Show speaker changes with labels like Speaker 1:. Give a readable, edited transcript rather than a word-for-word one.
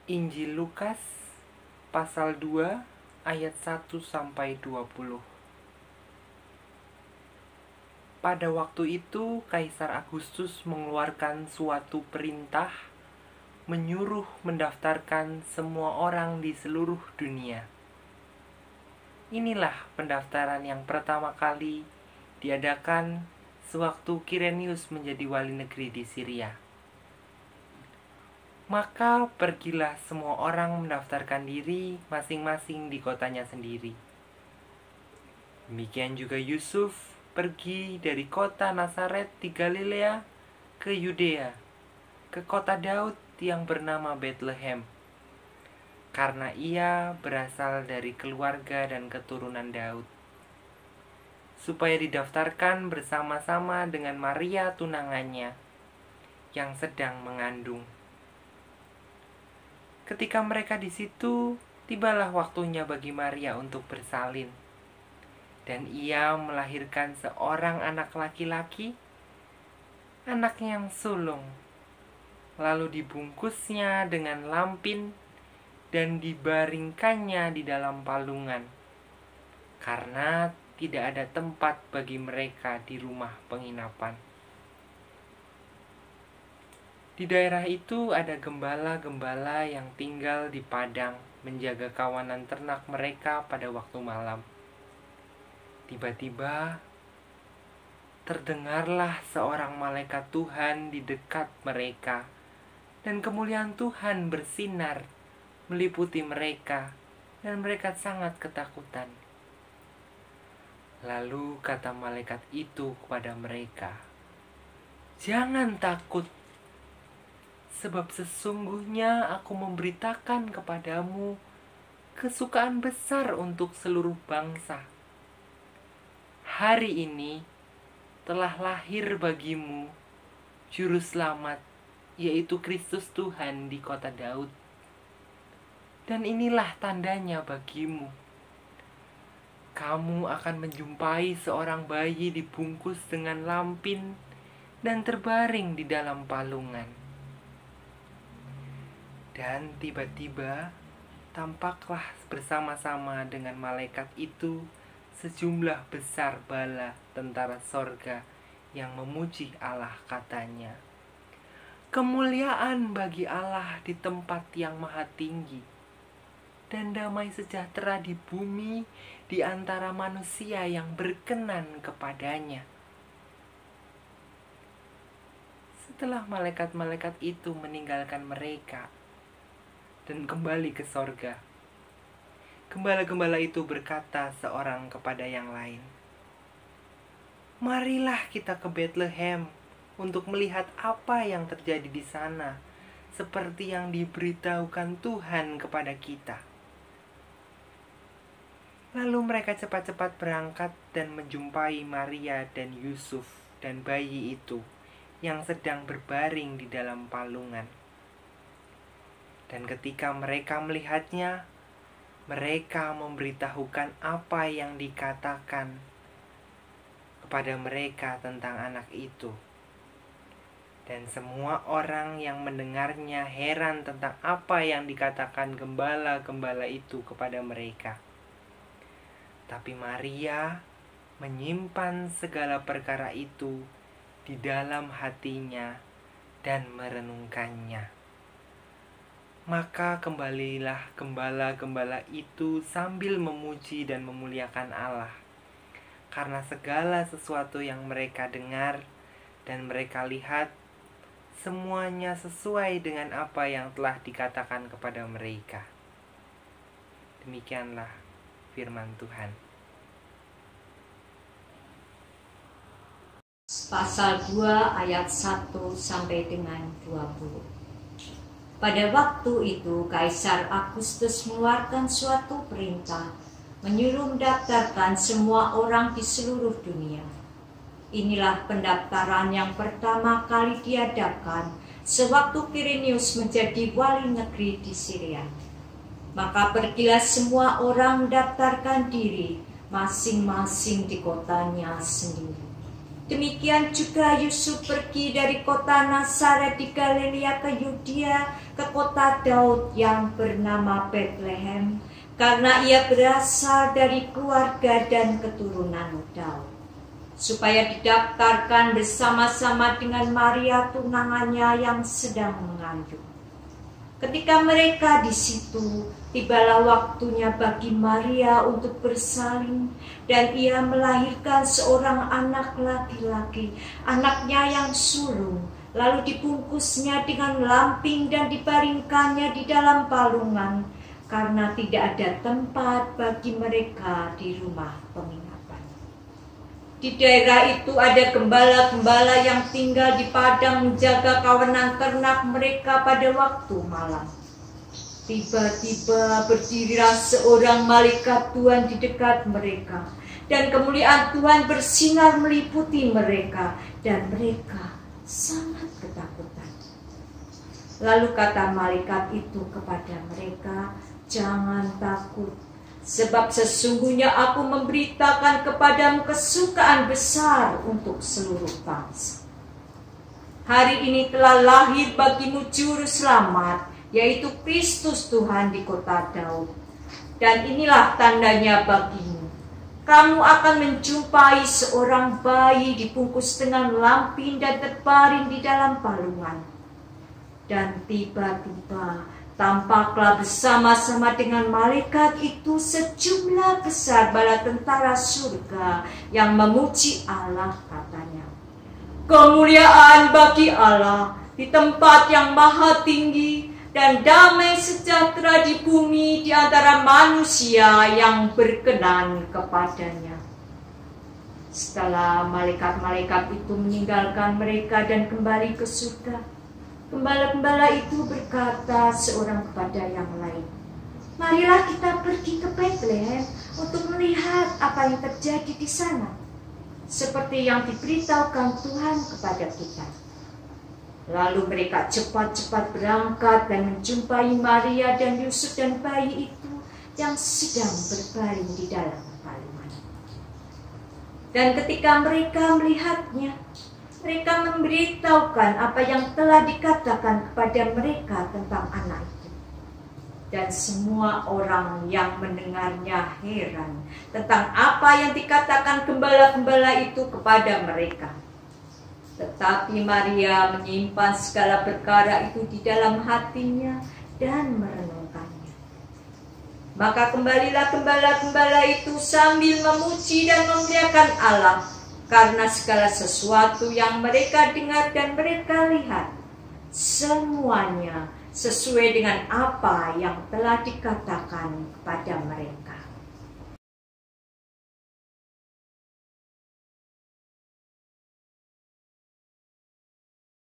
Speaker 1: Injil Lukas pasal 2 ayat 1-20. Pada waktu itu Kaisar Agustus mengeluarkan suatu perintah menyuruh mendaftarkan semua orang di seluruh dunia. Inilah pendaftaran yang pertama kali diadakan sewaktu Kirenius menjadi wali negeri di Syria. Maka pergilah semua orang mendaftarkan diri masing-masing di kotanya sendiri. Demikian juga Yusuf pergi dari kota Nazaret di Galilea ke Yudea, ke kota Daud yang bernama Betlehem, karena ia berasal dari keluarga dan keturunan Daud, supaya didaftarkan bersama-sama dengan Maria tunangannya yang sedang mengandung. Ketika mereka di situ, tibalah waktunya bagi Maria untuk bersalin. Dan ia melahirkan seorang anak laki-laki, anak yang sulung. Lalu dibungkusnya dengan lampin dan dibaringkannya di dalam palungan, karena tidak ada tempat bagi mereka di rumah penginapan. Di daerah itu ada gembala-gembala yang tinggal di padang menjaga kawanan ternak mereka pada waktu malam. Tiba-tiba terdengarlah seorang malaikat Tuhan di dekat mereka, dan kemuliaan Tuhan bersinar meliputi mereka, dan mereka sangat ketakutan. Lalu kata malaikat itu kepada mereka, "Jangan takut, sebab sesungguhnya aku memberitakan kepadamu kesukaan besar untuk seluruh bangsa. Hari ini telah lahir bagimu Juru Selamat, yaitu Kristus Tuhan di kota Daud. Dan inilah tandanya bagimu. Kamu akan menjumpai seorang bayi dibungkus dengan lampin dan terbaring di dalam palungan." Dan tiba-tiba tampaklah bersama-sama dengan malaikat itu sejumlah besar bala tentara sorga yang memuji Allah, katanya, "Kemuliaan bagi Allah di tempat yang maha tinggi, dan damai sejahtera di bumi di antara manusia yang berkenan kepadanya." Setelah malaikat-malaikat itu meninggalkan mereka dan kembali ke sorga, gembala-gembala itu berkata seorang kepada yang lain, "Marilah kita ke Betlehem untuk melihat apa yang terjadi di sana, seperti yang diberitahukan Tuhan kepada kita." Lalu mereka cepat-cepat berangkat dan menjumpai Maria dan Yusuf dan bayi itu yang sedang berbaring di dalam palungan. Dan ketika mereka melihatnya, mereka memberitahukan apa yang dikatakan kepada mereka tentang anak itu. Dan semua orang yang mendengarnya heran tentang apa yang dikatakan gembala-gembala itu kepada mereka. Tapi Maria menyimpan segala perkara itu di dalam hatinya dan merenungkannya. Maka kembalilah gembala-gembala itu sambil memuji dan memuliakan Allah, karena segala sesuatu yang mereka dengar dan mereka lihat, semuanya sesuai dengan apa yang telah dikatakan kepada mereka. Demikianlah firman Tuhan.
Speaker 2: Pasal 2 ayat 1 sampai dengan 20. Pada waktu itu Kaisar Agustus mengeluarkan suatu perintah menyuruh mendaftarkan semua orang di seluruh dunia. Inilah pendaftaran yang pertama kali diadakan sewaktu Kirenius menjadi wali negeri di Syria. Maka pergilah semua orang mendaftarkan diri masing-masing di kotanya sendiri. Demikian juga Yusuf pergi dari kota Nazaret di Galilea ke Yudea, ke kota Daud yang bernama Betlehem, karena ia berasal dari keluarga dan keturunan Daud, supaya didaftarkan bersama-sama dengan Maria tunangannya yang sedang mengandung. Ketika mereka di situ, tibalah waktunya bagi Maria untuk bersalin, dan ia melahirkan seorang anak laki-laki, anaknya yang sulung. Lalu dibungkusnya dengan lamping dan dibaringkannya di dalam palungan, karena tidak ada tempat bagi mereka di rumah penginapan. Di daerah itu ada gembala-gembala yang tinggal di padang menjaga kawanan ternak mereka pada waktu malam. Tiba-tiba berdirilah seorang malaikat Tuhan di dekat mereka, dan kemuliaan Tuhan bersinar meliputi mereka, dan mereka sangat ketakutan. Lalu kata malaikat itu kepada mereka, "Jangan takut, sebab sesungguhnya aku memberitakan kepadamu kesukaan besar untuk seluruh bangsa. Hari ini telah lahir bagimu juru selamat, yaitu Kristus Tuhan di kota Daud. Dan inilah tandanya bagimu. Kamu akan menjumpai seorang bayi dibungkus dengan lampin dan terbaring di dalam palungan." Dan tiba-tiba tampaklah bersama-sama dengan malaikat itu sejumlah besar bala tentara surga yang memuji Allah, katanya, "Kemuliaan bagi Allah di tempat yang maha tinggi, dan damai sejahtera di bumi di antara manusia yang berkenan kepadanya." Setelah malaikat-malaikat itu meninggalkan mereka dan kembali ke surga, gembala-gembala itu berkata seorang kepada yang lain, "Marilah kita pergi ke Betlehem untuk melihat apa yang terjadi di sana, seperti yang diberitahukan Tuhan kepada kita." Lalu mereka cepat-cepat berangkat dan menjumpai Maria dan Yusuf dan bayi itu yang sedang berbaring di dalam palungan. Dan ketika mereka melihatnya, mereka memberitahukan apa yang telah dikatakan kepada mereka tentang anak itu. Dan semua orang yang mendengarnya heran tentang apa yang dikatakan gembala-gembala itu kepada mereka. Tetapi Maria menyimpan segala perkara itu di dalam hatinya dan merenungkannya. Maka kembalilah gembala-gembala itu sambil memuji dan memuliakan Allah, karena segala sesuatu yang mereka dengar dan mereka lihat, semuanya sesuai dengan apa yang telah dikatakan kepada mereka.